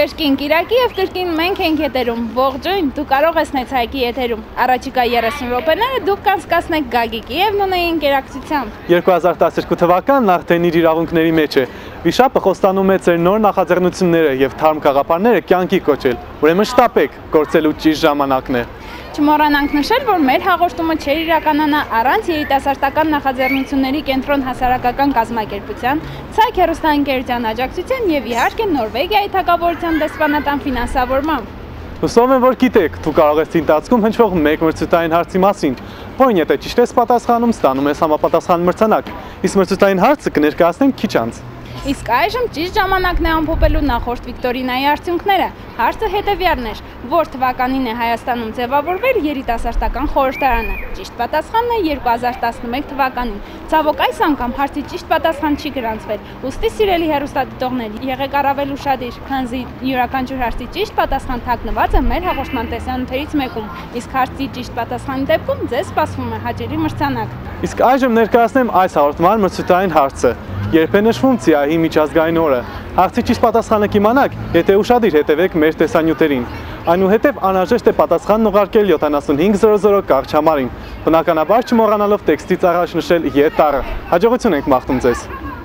Կրկին Կիրակի եւ կրկին մենք ենք եթերում։ Ողջույն, դու կարող ես Նեցայքի եթերում։ Առաջիկա 30 րոպեները դուք կանցկացնեք Գագիկի եւ Նոնեի ընկերակցությամբ։ 2012 թվականն արդեն իր իրավունքների մեջ է։ Վիշապը խոստանում է ձեր նոր նախաձեռնությունները եւ թարմ գաղափարները կյանքի կոչել։ Ուրեմն շտապեք, գործելու ճիշտ ժամանակն է։ Չմոռանանք նշել, որ մեր հաղորդումը չէր իրականանա առանց երիտասարդական նախաձեռնությունների կենտրոն հասարակական կազմակերպության, Ցայք հեռուստաընկերության աջակցության եւ իհարկե Նորվեգիայի թագավորության դեսպանատան ֆինանսավորմամբ։ Հուսով եմ, որ գիտեք, դու կարող ես ընթացքում հնչվող մեկ մրցութային հարցի մասին, որին եթե ճիշտ ես պատասխանում, ստանում ես համապատասխան մրցանակ։ Իսկ մրցութային հարցը կներկայացնենք քիչ անց։ Իսկ այժմ ճիշտ ժամանակն է ամփոփելու նախորդ Վիկտորինայի արդյունքները։ Հարցը հետևյալն էր. որ թվականին է Հայաստանում ձևավորվել երիտասարդական խորհրդարանը։ Ճիշտ պատասխանն է 2011 թվականին։ Ցավոք այս անգամ հարցի ճիշտ պատասխան չի գրանցվել։ Ուստի սիրելի հեռուստադիտողներ, եղեք առավել ուշադիր, քանզի յուրաքանչյուր հարցի ճիշտ պատասխան թաքնված է մեր հաղորդման տեսանյութերից մեկում։ Իսկ հարցի ճիշտ պատասխանի դեպքում ձեզ սպասվում է հաճելի մրցանակ։ Իսկ այժմ ներկայացնեմ այս հաղորդման մրցութային հարցը։ Երբ է նշվում ՑԻԱՀ-ի միջազգային օրը։ Հարցի ճիշտ պատասխանը կիմանաք, եթե ուշադիր հետևեք մեր տեսանյութերին։ Այնուհետև անհրաժեշտ է պատասխանն ուղարկել 7500 կարգչամարին։ Բնականաբար չմոռանալով տեքստից առաջ նշել Ե տառը։ Հաջողություն ենք մաղթում ձեզ։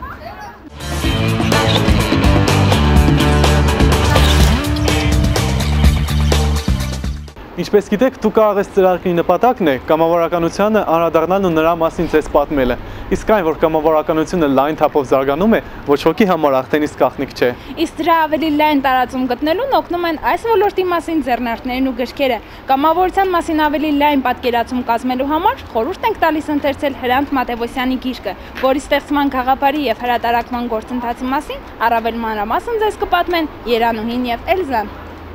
Ինչպես գիտեք, դու կարող ես ծրագրի նպատակն է կամավորականությանը անդրադառնալն ու նրա մասին ձեզ պատմելը։ Իսկ այն, որ կամավորականությունը լայն թափով զարգանում է, ոչ ոքի համար արդեն իսկ գաղտնիք չէ։ Իսկ դրա ավելի լայն տարածում գտնելուն օգնում են այս ոլորտի մասին ձեռնարկներն ու գրքերը։ Կամավորության մասին ավելի լայն պատկերացում կազմելու համար խորհուրդ ենք տալիս ընթերցել Հրանտ Մատևոսյանի գիրքը, որի ստեղծման գաղափարի եւ հրատարակման գործընթացի մասին առավել մանրամասն ձեզ կպատմեն Երանուհին եւ Էլզան։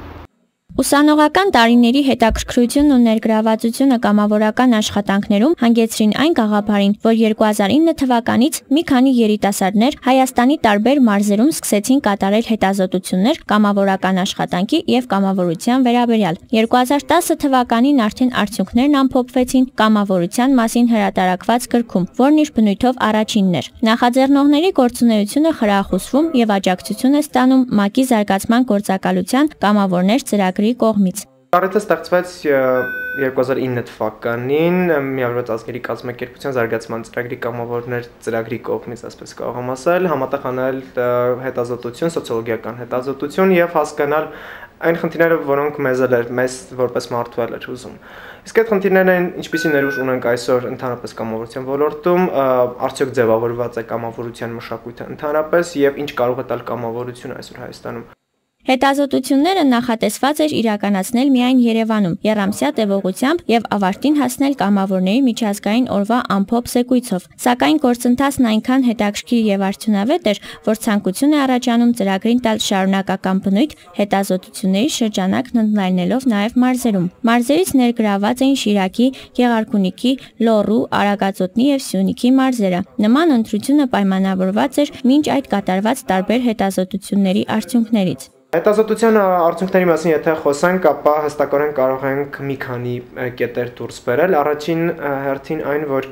Ուսանողական տարիների հետաքրքրությունն ու ներգրավվածությունը կամավորական աշխատանքներում հանգեցրին այն գաղափարին, որ 2009 թվականից մի քանի երիտասարդներ Հայաստանի տարբեր մարզերում սկսեցին կատարել հետազոտություններ կամավորական աշխատանքի եւ կամավորության վերաբերյալ։ 2010 թվականին արդեն արդյունքներն ամփոփվեցին կամավորության մասին հրատարակված գրքում, որն իր բնույթով առաջինն էր։ Նախաձեռնողների գործունեությունը խրախուսվում եւ աջակցություն է ստանում ՄԱԿ-ի զարգացման գործակալության կամավորներ ծրագրի կողմից։ Առիթը ստեղծվեց 2009 թվականին Միավորված ազգերի կազմակերպության զարգացման ծրագրի կամավորներ ծրագրի կողմից, ասպես կարող եմ ասել, համատեղանել հետազոտություն, սոցիոլոգիական հետազոտություն եւ հասկանալ այն խնդիրները, որոնք մեզ որպես մարդու էր ուզում։ Իսկ այդ խնդիրները ինչպիսի ներուժ ունենք այսօր ընդհանրապես կամավորության ոլորտում, արդյոք ձևավորված է կամավորության մշակույթը ընդհանրապես եւ ինչ կարող է տալ կամավորությունը այսօր Հայաստանում։ Հետազոտությունները նախատեսված էր իրականացնել միայն Երևանում, եռամսյա տևողությամբ եւ ավարտին հասնել կամավորների միջազգային օրվա ամփոփ զեկույցով։ Սակայն գործընթացն այնքան հետաքրքիր եւ արդյունավետ էր, որ ցանկություն է առաջանում ծրագրին տալ շարունակական բնույթ հետազոտությունների շրջանակն ընդլայնելով նաեւ մարզերում։ Մարզերից ներգրավված էին Շիրակի, Գեղարքունիքի, Լոռու, Արագածոտնի եւ Սյունիքի մարզերը։ Նման ընտրությունը պայմանավորված էր մինչ այդ կատարված տարբեր հետազոտությունների արդյունքներից։ Հետազոտության արդյունքների մասին եթե խոսենք, ապա հստակորեն կարող ենք մի քանի կետեր դուրս բերել։ Առաջին հերթին այն, որ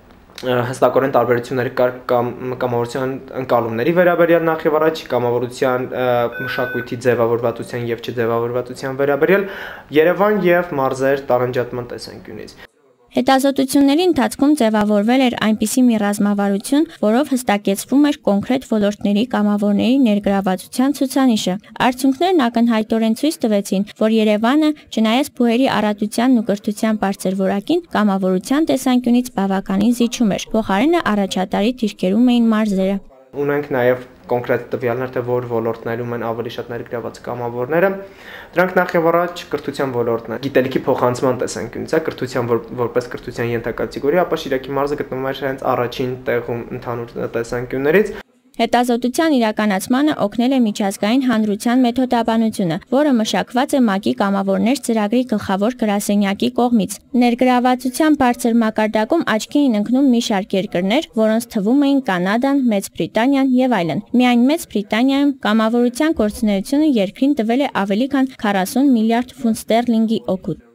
հստակորեն տարբերություններ կար կամավորության ընկալումների վերաբերյալ նախ եւ առաջ կամավորության մշակույթի ձևավորվածության եւ չձևավորվածության վերաբերյալ Երևան եւ մարզեր տարանջատման տեսանկյունից։ Հետազոտությունների ընթացքում ձևավորվել էր այնպիսի մի ռազմավարություն, որով հստակեցվում էր կոնկրետ ոլորտների կամավորների ներգրավվածության ցուցանիշը։ Արդյունքներն ակնհայտորեն ցույց տվեցին, որ Երևանը, չնայած բուհերի առատությանն ու կրթության բարձր որակին, կամավորության տեսանկյունից բավականին զիջում էր։ Փոխարենը առաջատարի դիրքերում էին մարզերը։ Ունենք նաև կոնկրետ տվյալներ, թե որ ոլորտներում են ավելի շատ ներգրաված կամավորները։ Դրանք նախ եւ առաջ կրթության ոլորտն է։ Գիտելիքի փոխանցման տեսանկյունից է կրթության որպես կրթության ենթակատեգորիա, ապա Շիրակի մարզը գտնվում է հենց առաջին տեղում ընդհանուր տեսանկյուններից։ Հետազոտության իրականացմանը օգնել է միջազգային հանրության մեթոդաբանությունը, որը մշակված է ՄԱԿ-ի կամավորներ ծրագրի գլխավոր գրասենյակի կողմից։ Ներգրավվածության բարձր մակարդակում աչքի են ընկնում մի շարք երկրներ, որոնց թվում էին Կանադան, Մեծ Բրիտանիան եւ այլն։ Միայն Մեծ Բրիտանիայում կամավորության գործունեությունը երկրին տվել է ավելի քան 40 միլիարդ ֆունտ ստերլինգի օգուտ։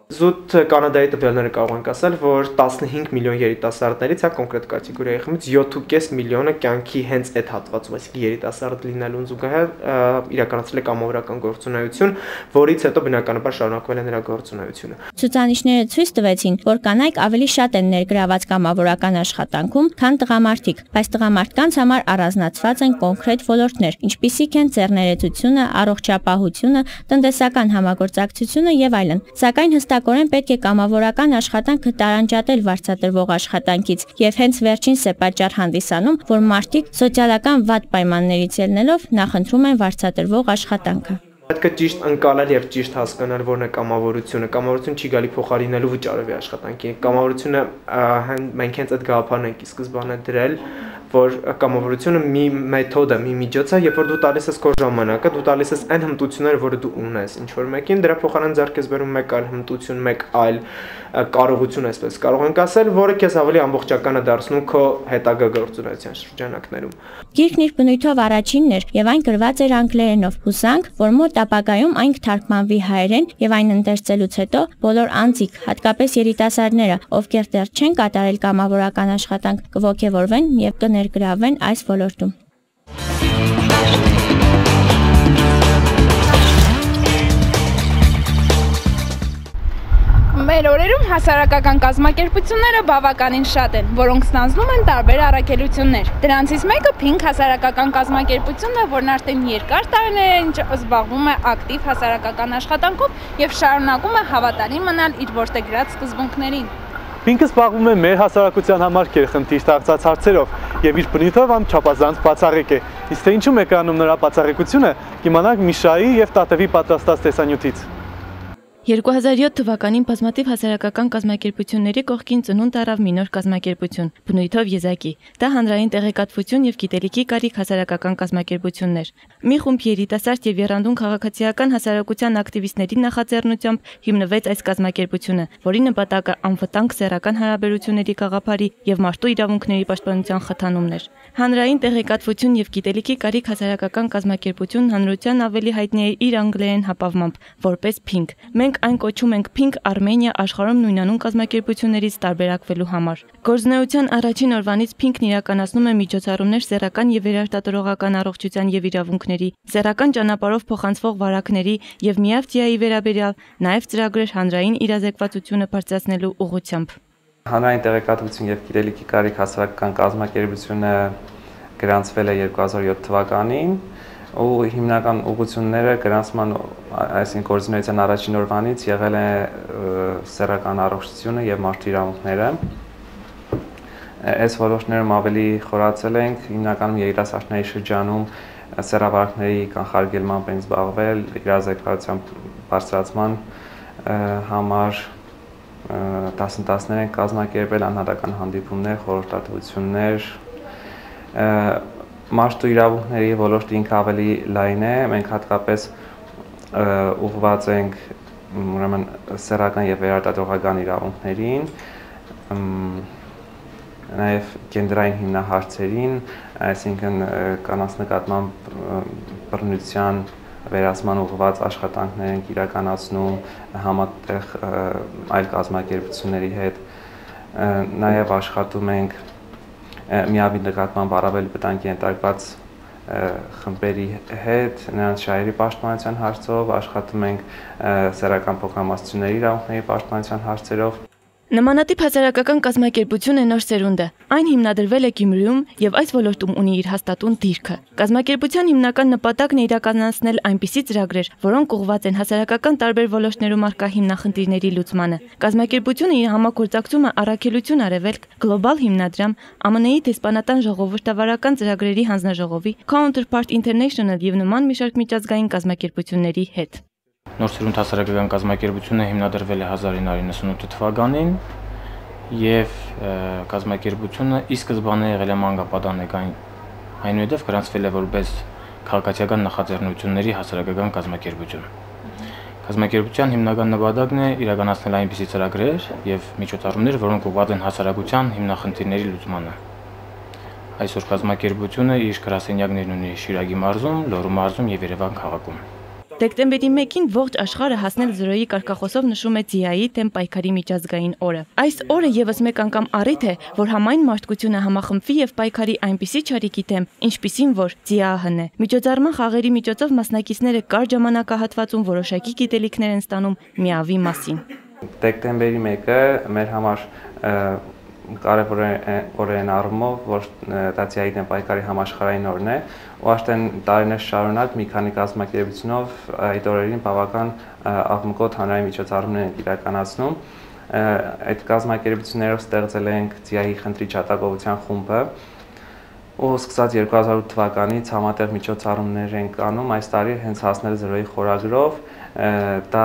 Զուտ Կանադայի տվյալները կարող ենք ասել, որ 15 միլիոն երիտասարդներից, հա կոնկրետ կատեգորիայի խմբից 7.5 միլիոնը կյանքի հենց այդ հատվածում, այսինքն երիտասարդ լինելուն զուգահեռ իրականացրել է կամավորական գործունեություն, որից հետո բնականաբար շարունակվել է նրա գործունեությունը։ Ցուցանիշները ցույց տվեցին, որ կանայք ավելի շատ են ներգրաված կամավորական աշխատանքում, քան տղամարդիկ, բայց տղամարդկանց համար առանձնացված են կոնկրետ ոլորտներ, ինչպիսիք են ձեռներեցությունը, առողջապահությունը, տնտեսական համագործակցությունը եւ այլն։ Սակայն հստակորեն պետք է կամավորական աշխատանքը տարանջատել վարձատրվող աշխատանքից եւ հենց վերջինս է պատճառ հանդիսանում, որ մարդիկ սոցիալական վատ պայմաններից ելնելով նախընտրում են վարձատրվող աշխատանքը։ Պետք է ճիշտ ընկալել եւ ճիշտ հասկանալ որն է կամավորությունը։ Կամավորությունը չի գալի փոխարինելու վճարովի աշխատանքի։ Կամավորությունը մենք հենց այդ գաղափարն ենք ի սկզբանե դրել, որ կամավորությունը մի մեթոդ է, մի միջոց է, երբ որ դու տալիս ես քո ժամանակը, դու տալիս ես այն հմտությունները, որը դու ունես, ինչ որ մեկին դրա փոխարեն ձեռք ես բերում մեկ այլ հմտություն, մեկ այլ կարողություն, այսպես կարող ենք ասել, որը քեզ ավելի ամբողջական է դարձնում քո հետագա գործունեության շրջանակներում։ Գիրքն իր բնույթով առաջինն էր եւ այն գրված էր անգլերենով։ Հուսանք, որ մոտ ապագայում այն կթարգմանվի հայերեն եւ այն ընթերցելուց հետո բոլոր անձիկ, հատկապես երիտասարդները, ովքեր դեռ չեն կատարել կամավորական աշխատանք, կողոքեվորվեն եւ կներգրավվեն այս ոլորտում։ Մեր օրերում հասարակական կազմակերպությունները բավականին շատ են, որոնք ստանձնում են տարբեր առաքելություններ։ Դրանցից մեկը Pink հասարակական կազմակերպությունն է, որն արդեն երկար տարիներ է ինչ զբաղվում է ակտիվ հասարակական աշխատանքով եւ շարունակում է հավատարիմ մնալ իր որդեգրած սկզբունքներին։ Pink-ը զբաղվում է մեր հասարակության համար կերխնդիր ստեղծած հարցերով եւ իր բնույթով չափազանց բացառիկ է։ Իսկ թե ինչու մեկ անում նրա բացառիկությունը, կիմանանք Միշայի եւ Տատևի պատրաստած տեսանյութից։ 2007 թվականին բազմաթիվ հասարակական կազմակերպությունների կողքին ծնունդ առավ մի նոր կազմակերպություն, բնույթով եզակի։ Դա հանրային տեղեկատվություն եւ գիտելիքի կարիք հասարակական կազմակերպություններ։ Մի խումբ երիտասարդ եւ եռանդուն քաղաքացիական հասարակության ակտիվիստների նախաձեռնությամբ հիմնվեց այս կազմակերպությունը, որի նպատակը անվտանգ սեռական հարաբերությունների գաղափարի եւ մարդու իրավունքների պաշտպանության խթանումն էր։ Հանրային տեղեկատվություն եւ գիտելիքի կարիք հասարակական կազմակերպությունն հանրության ավելի հայտնի է իր անգլերեն հապավմամբ, որպես Pink։ Մենք այն կոչում ենք Pink Armenia աշխարհում նույնանուն կազմակերպություններից տարբերակվելու համար։ Գործունեության առաջին օրվանից Pink-ն իրականացնում է միջոցառումներ սեռական եւ վերարտադրողական առողջության եւ իրավունքների, սեռական ճանապարհով փոխանցվող վարակների եւ միավտիայի վերաբերյալ, նաեւ ծրագրեր հանրային իրազեկվածությունը բարձրացնելու ուղղությամբ։ Հանրային տեղեկատվություն եւ գիտելիքի կարիք հասարակական կազմակերպությունը գրանցվել է 2007 թվականին ու հիմնական ուղղությունները գրանցման այսինքն գործունեության առաջին օրվանից եղել է սեռական առողջությունը եւ մարդու իրավունքները։ Այս ոլորտներում ավելի խորացել ենք հիմնականում երիտասարդների շրջանում սեռավարակների կանխարգելմամբ են զբաղվել, իրազեկվածության բարձրացման համար դասընթացներ են կազմակերպել, անհատական հանդիպումներ, խորհրդատվություններ, մարդու իրավունքների ոլորտը ինքը ավելի լայն է, մենք հատկապես ուղղված ենք ուրեմն սեռական եւ վերարտադրողական իրավունքներին, նաեւ գենդերային հիմնահարցերին, այսինքն կանանց նկատմամբ բռնության վերացման ուղղված աշխատանքներ ենք իրականացնում համատեղ այլ կազմակերպությունների հետ, նաև աշխատում ենք միաբին նկատմամբ առավել վտանգի ենթարկված խմբերի հետ, նրանց շահերի պաշտպանության հարցով, աշխատում ենք սեռական փոքրամասնությունների իրավունքների պաշտպանության հարցերով։ Նմանատիպ հասարակական կազմակերպություն է նոր սերունդը։ Այն հիմնադրվել է Գյումրիում եւ այս ոլորտում ունի իր հաստատուն դիրքը։ Կազմակերպության հիմնական նպատակն է իրականացնել այնպիսի ծրագրեր, որոնք ուղղված են հասարակական տարբեր ոլորտներում առկա հիմնախնդիրների լուծմանը։ Կազմակերպությունը իր համագործակցում է Առաքելություն Արևելք, Global հիմնադրամ, ԱՄՆ-ի դեսպանատան ժողովրդավարական ծրագրերի հանձնաժողովի, Counterpart International եւ նման մի շարք միջազգային կազմակերպությունների հետ։ Նոր սերունդ հասարակական կազմակերպությունը հիմնադրվել է 1998 թվականին եւ կազմակերպությունը ի սկզբանե եղել է մանկապատանեկան, այնուհետև գրանցվել է որպես քաղաքացիական նախաձեռնությունների հասարակական կազմակերպություն։ Կազմակերպության հիմնական նպատակն է իրականացնել այնպիսի ծրագրեր եւ միջոցառումներ, որոնք ուղղված են հասարակության հիմնախնդիրների լուծմանը։ Այսօր կազմակերպությունը իր գրասենյակներն ունի Շիրակի մարզում, Լոռու մարզում եւ Երևան քաղաքում։ Դեկտեմբերի 1-ին ողջ աշխարհը հասնել 0-ի կարգախոսով նշում է ձիայի դեմ պայքարի միջազգային օրը։ Այս օրը եւս մեկ անգամ առիթ է, որ համայն մարդկությունը համախմբվի եւ պայքարի այնպիսի չարիքի դեմ, ինչպիսին որ ձիահն է։ Միջոցառման խաղերի միջոցով մասնակիցները կարճ ժամանակահատվածում որոշակի գիտելիքներ են ստանում միավի մասին։ Դեկտեմբերի 1-ը մեր համար կարևոր օրերն առումով, որ դա ձիայի դեմ պայքարի համաշխարհային օրն է, ու արդեն տարիներ շարունակ մի քանի կազմակերպությունով այդ օրերին բավական աղմկոտ հանրային միջոցառումներ են իրականացնում։ Այդ կազմակերպություններով ստեղծել ենք ձիայի խնդրի ջատագովության խումբը, ու սկսած 2008 թվականից համատեղ միջոցառումներ ենք անում, այս տարի հենց հասնել 0-ի խորագրով, դա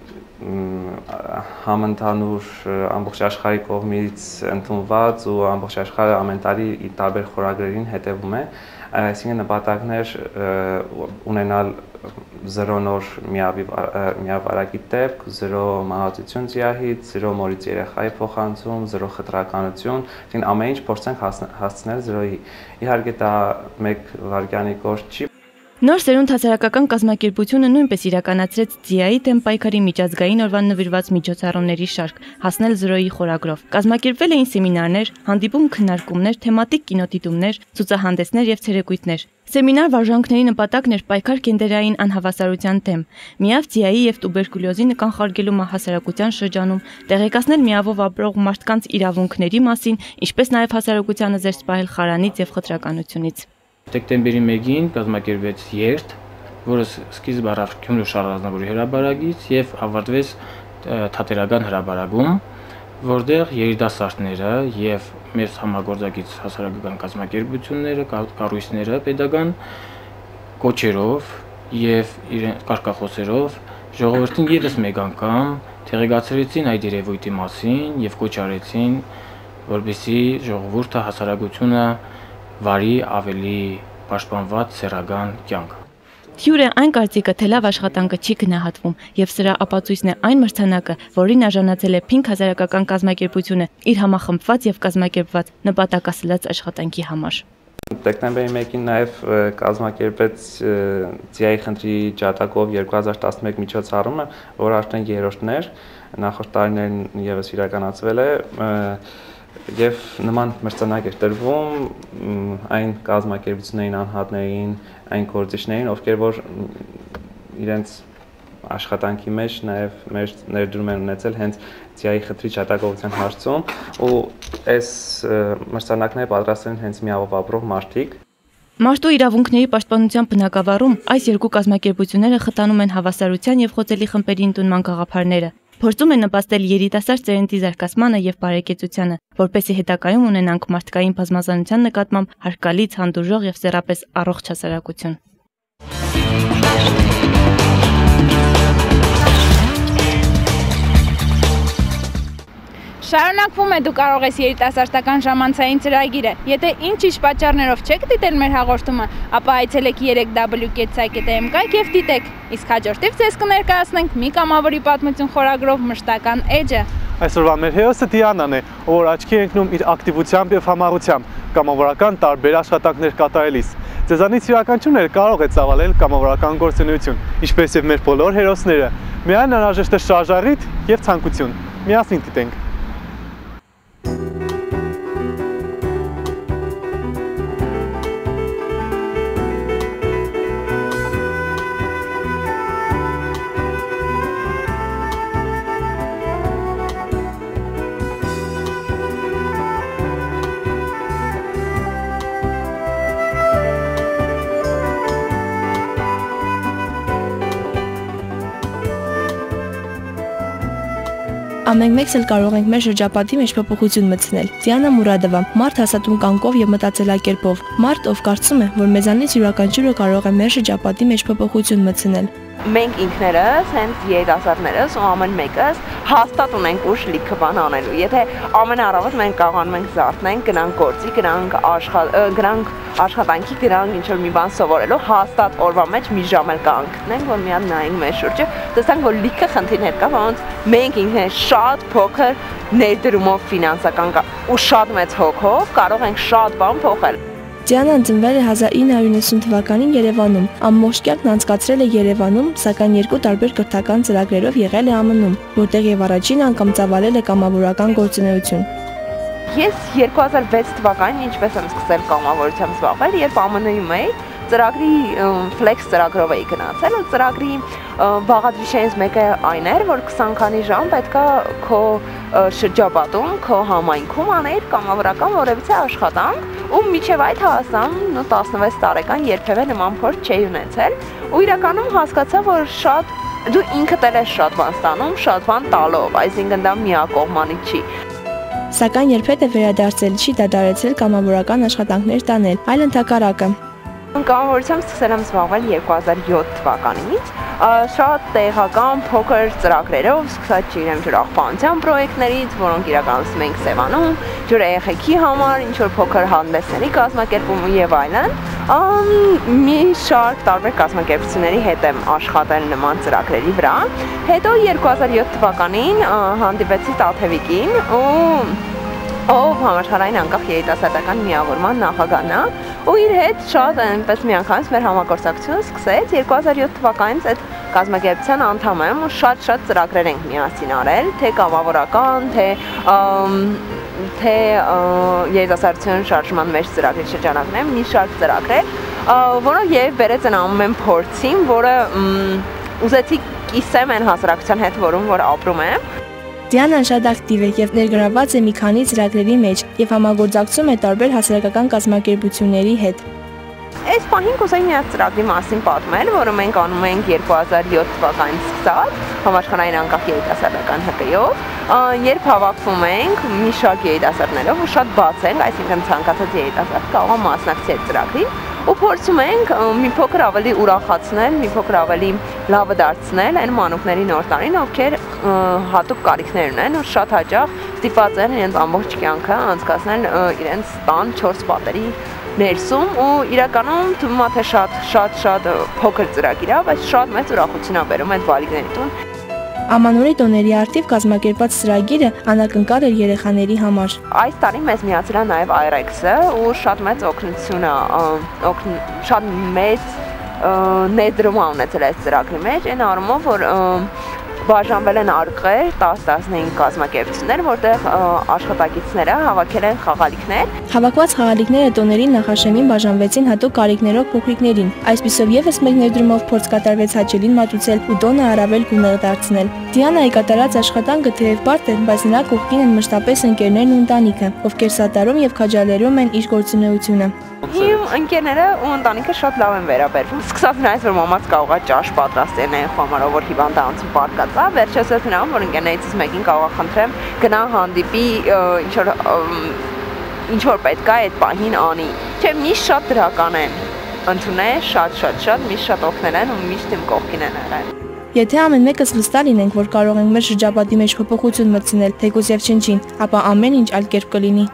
համընդհանուր ամբողջ աշխարհի կողմից ընդունված ու ամբողջ աշխարհը ամեն տարի տարբեր խորագրերին հետևում է, այսինքն նպատակներ ունենալ 0 նոր միավարակի դեպք, 0 մահացություն ձիահից, 0 մորից երեխայի փոխանցում, 0 խտրականություն, այսինքն ամեն ինչ փորձենք հասցնել 0-ի։ Իհարկե դա մեկ վայրկյանի գործ չի։ Նոր սերունդ հասարակական կազմակերպությունը նույնպես իրականացրեց ձիայի դեմ պայքարի միջազգային օրվան նվիրված միջոցառումների շարք, հասնել 0-ի խորագրով։ Կազմակերպվել էին սեմինարներ, հանդիպում քննարկումներ, թեմատիկ կինոդիտումներ, ցուցահանդեսներ եւ ցերեկույթներ։ Սեմինար վարժանքների նպատակն էր պայքար գենդերային անհավասարության դեմ, միավ ձիայի եւ տուբերկուլյոզի նկանխարգելու հասարակության շրջանում, տեղեկացնել միավով ապրող մարդկանց իրավունքների մասին, ինչպես նաեւ հասարակությանը զերծ պահել խարանից եւ խտրականությունից։ Դեկտեմբերի 1-ին կազմակերպվեց երթ, որը սկիզբ առավ Գյումրու Շարլ Ազնավուրի հրապարակից եւ ավարտվեց թատերական հրապարակում, որտեղ երիտասարդները եւ մեր համագործակից հասարակական կազմակերպությունները, կառույցները պետական կոչերով եւ իրենց կարգախոսերով ժողովրդին եւս մեկ անգամ տեղեկացրեցին այդ երևույթի մասին եւ կոչ արեցին, որպեսզի ժողովուրդը հասարակությունը վարի ավելի պաշտպանված սեռական կյանք։ Հյուր է այն կարծիքը, թե լավ աշխատանքը չի գնահատվում, եւ սրա ապացույցն է այն մրցանակը, որին արժանացել է Փինք հասարակական կազմակերպությունը իր համախմբված եւ կազմակերպված նպատակասլաց աշխատանքի համար։ Դեկտեմբերի 1-ին նաեւ կազմակերպեց ձիայի խնդրի ջատագով 2011 միջոցառումը, որը արդեն երրորդն էր, նախորդ տարիներին եւս իրականացվել է, եւ նման մրցանակ էր տրվում այն կազմակերպություններին, անհատներին, այն գործիչներին, ովքեր որ իրենց աշխատանքի մեջ նաեւ մեր ներդրում են ունեցել հենց ձիայի խնդրի ջատագովության հարցում, ու այս մրցանակները պատրաստել են հենց միավով ապրող մարդիկ։ Մարդու իրավունքների պաշտպանության բնագավառում այս երկու կազմակերպությունները խթանում են հավասարության եւ խոցելի խմբերի ընդունման գաղափարները։ Փորձում են նպաստել երիտասարդ ծերնդի զարգացմանը եւ բարեկեցությանը, որպեսզի հետագայում ունենանք մարդկային բազմազանության նկատմամբ հարկալից, հանդուրժող եւ սեռապես առողջ հասարակություն։ Շարունակվում է դու կարող ես երիտասարդական ժամանցային ծրագիրը։ Եթե ինչ-ինչ պատճառներով չեք դիտել մեր հաղորդումը, ապա այցելեք 3w.cy.am եւ դիտեք։ Իսկ հաջորդիվ ձեզ կներկայացնենք մի կամավորի պատմություն խորագրով մշտական էջը։ Այսօրվա մեր հերոսը Դիանան է, ով աչքի ընկնում իր ակտիվությամբ եւ համառությամբ, կամավորական տարբեր աշխատանքներ կատարելիս։ Ձեզանից յուրաքանչյուրն կարող է ծավալել կամավորական գործունեություն, ինչպես եւ մեր բոլոր հերոսները։ Միայն անհրաժեշտ է շարժառիթ եւ ցանկություն։ Միասին դիտենք։ Ամենք մեկս էլ կարող ենք մեր շրջապատի մեջ փոփոխություն մտցնել։ Դիանա Մուրադովա, մարդ հասատուն կանկով եւ մտածելակերպով, մարդ, ով կարծում է, որ մեզանից յուրաքանչյուրը կարող է մեր շրջապատի մեջ փոփոխություն մտցնել։ Մենք ինքներս, հենց երիտասարդներս ու ամեն մեկս հաստատ ունենք ուժ լիքը բան անելու։ Եթե ամենառավոտ մենք կարողանում ենք զարթնենք, գնանք գործի, գնանք աշխատանքի, գնանք ինչ-որ մի բան սովորելու, հաստատ օրվա մեջ մի ժամ էլ կանգնենք, որ մի հատ նայենք մեր շուրջը, տեսանք, որ լիքը խնդիրներ կա, որոնց մենք ինքներս շատ փոքր ներդրումով ֆինանսական ու շատ մեծ հոգով կարող ենք շատ բան փոխել։ Դիանան ծնվել է 1990 թվականին Երևանում։ Ամբողջ կյանքն անցկացրել է Երևանում, սակայն երկու տարբեր կրթական ծրագրերով եղել է ԱՄՆ-ում, որտեղ եւ առաջին անգամ ծավալել է կամավորական գործունեություն։ Ես 2006 թվականին ինչպես եմ սկսել կամավորությամբ զբաղվել, երբ ԱՄՆ-ում էի, ծրագրի Flex ծրագրով էի գնացել ու ծրագրի բաղադրիչներից մեկը այն էր, որ 20 քանի ժամ պետքա քո շրջապատում, քո համայնքում անեիր կամավորական որևիցե աշխատանք ու մինչև այդ հասան 16 տարեկան երբևէ նման փորձ չէի ունեցել ու իրականում հասկացա, որ շատ դու ինքդ էլ ես շատ բան ստանում, շատ բան տալով, այսինքն դա միակողմանի չի։ Սակայն երբևէ վերադարձել չի դադարեցել կամավորական աշխատանքներ տանել, այլ ընդհակառակը։ Կամավորությամբ սկսել եմ զբաղվել 2007 թվականից, շատ տեղական փոքր ծրագրերով, սկսած չգիտեմ ջրաղբանության պրոյեկտներից, որոնք իրականացնում ենք Սևանում, ջրերեխեքի համար, ինչ-որ փոքր հանդեսների կազմակերպում եւ այլն։ Մի շարք տարբեր կազմակերպությունների հետ եմ աշխատել նման ծրագրերի վրա։ Հետո 2007 թվականին հանդիպեցի Տաթևիկին ով համաշխարհային անկախ երիտասարդական միավորման նախագահն է ու իր հետ շատ այնպես միանգամից մեր համագործակցությունը սկսեց 2007 թվականից այդ կազմակերպության անդամ եմ ու շատ ծրագրեր ենք միասին արել, թե կամավորական, թե երիտասարդության շարժման մեջ ծրագրի շրջանակներում մի շարք ծրագրեր, որոնք եւ բերեց այն ամեն փորձին, որը ուզեցի կիսեմ այն հասարակության հետ, որում որ ապրում եմ։ Դիանան շատ ակտիվ է եւ ներգրավված է մի քանի ծրագրերի մեջ եւ համագործակցում է տարբեր հասարակական կազմակերպությունների հետ։ Այս պահին կուզեի մի ծրագրի մասին պատմել, որը մենք անում ենք 2007 թվականից սկսած համաշխարհային անկախ երիտասարդական ՀԿ-ով, երբ հավաքվում ենք մի շարք երիտասարդներով ու շատ բաց ենք, այսինքն ցանկացած երիտասարդ կարող է մասնակցել ծրագրին ու փորձում ենք մի փոքր ավելի ուրախացնել, մի փոքր ավելի լավը դարձնել այն մանուկների նոր տարին, ովքեր հատուկ կարիքներ ունեն ու շատ հաճախ ստիպված են իրենց ամբողջ կյանքը անցկացնել իրենց տան 4 պատերի ներսում ու իրականում թվում է թե շատ փոքր ծրագիր է, բայց շատ մեծ ուրախություն է բերում այդ բալիկների տուն։ Ամանորի տոների արդիվ կազմակերպած ծրագիրը անակնկալ էր երեխաների համար։ Այս տարի մեզ միացել է նաև IREX-ը ու շատ մեծ օգնություն է, շատ մեծ ներդրում է ունեցել այս ծրագրի մեջ, այն առումով, որ բաժանվել են արկղեր 10-15 կազմակերպություններ, որտեղ աշխատակիցները հավաքել են խաղալիքներ։ Հավաքված խաղալիքները տոներին նախաշեմին բաժանվեցին հատուկ կարիքներով փոքրիկներին։ Այսպիսով եւս մեկ ներդրումով փորձ կատարվեց հաճելին մատուցել ու տոնը առավել գունեղ դարձնել։ Դիանայի կատարած աշխատանքը թեև բարդ է, բայց նրա կողքին են մշտապես ընկերներն ու ընտանիքը, ովքեր սատարում եւ քաջալերում են իր գործունեությունը։ Իմ ընկերները ու ընտանիքը շատ լավ են վերաբերվում։ Սկսած նրանից, որ մամաց կարող է ճաշ պատրաստել այն խոմարով, որ հիվանդանոցում պարկած է, վերջացած նրան, որ ընկերներիցս մեկին կարող է խնդրեմ գնա հանդիպի ինչ որ պետք է այդ պահին անի։ Չէ, միշտ շատ դրական են ընդունել, շատ, միշտ շատ օգնել են ու միշտ իմ կողքին են եղել։ Եթե ամեն մեկս վստահ լինենք, որ կարող ենք մեր շրջապատի մեջ փոփոխություն մտցնել, թեկուզ եւ չնչին, ապա ամեն ինչ այլ կերպ կլինի։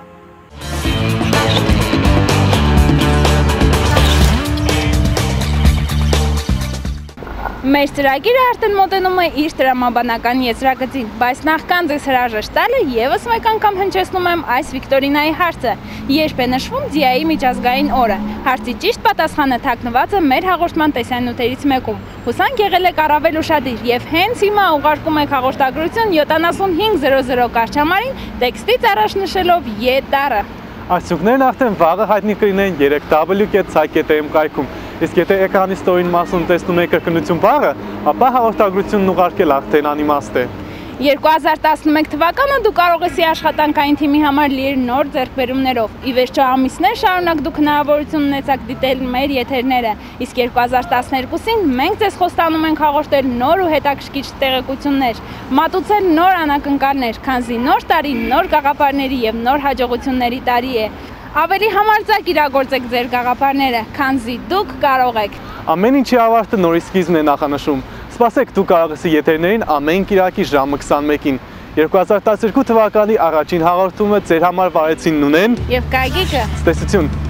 Մեր ծրագիրը արդեն մոտենում է իր տրամաբանական եզրագծին, բայց նախքան ձեզ հրաժեշտ տալը եւս մեկ անգամ հնչեցնում եմ այս Վիկտորինայի հարցը. երբ է նշվում Ձիայի միջազգային օրը։ Հարցի ճիշտ պատասխանը թաքնված է մեր հաղորդման տեսանյութերից մեկում։ Հուսանք եղել եք առավել ուշադիր եւ հենց հիմա ուղարկում եք հաղորդագրություն 7500 կարգչամարին տեքստից առաջ նշելով Ե տառը։ Արդյունքներն արդեն վաղը հայտնի կլինեն 3w.cy.am կայքում։ Իսկ եթե էկրանի ստորին մասում տեսնում եք կրկնություն բառը, ապա հաղորդագրությունն ուղարկել արդեն անիմաստ է։ 2011 թվականը դու կարող ես աշխատանքային թիմի համար լիեր նոր ձեռքբերումներով։ Ի վերջո ամիսներ շարունակ դուք հնարավորություն ունեցաք դիտել մեր եթերները, իսկ 2012-ին մենք ձեզ խոստանում ենք հաղորդել նոր ու հետաքրքիր տեղեկություններ, մատուցել նոր անակնկալներ, քանզի նոր տարի նոր գաղափարների եւ նոր հաջողությունների տարի է։ Ավելի համարձակ իրագործեք ձեր գաղափարները, քանզի դուք կարող եք։ Ամեն ինչի ավարտը նորի սկիզբն է նախանշում։ Սպասեք դու կարող ես եթերներին ամեն կիրակի ժամը 21-ին։ 2012 թվականի առաջին հաղորդումը ձեր համար վարեցին Նունեն եւ Գագիկը։ Ցտեսություն։